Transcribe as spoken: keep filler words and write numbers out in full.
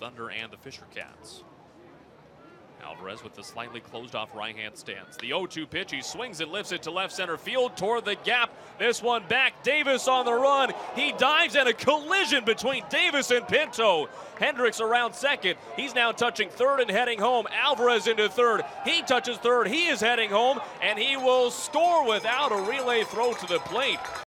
Thunder and the Fisher Cats. Alvarez with the slightly closed off right hand stance. The oh two pitch, he swings and lifts it to left center field toward the gap. This one back, Davis on the run. He dives and a collision between Davis and Pinto. Hendricks around second. He's now touching third and heading home. Alvarez into third. He touches third. He is heading home, and he will score without a relay throw to the plate.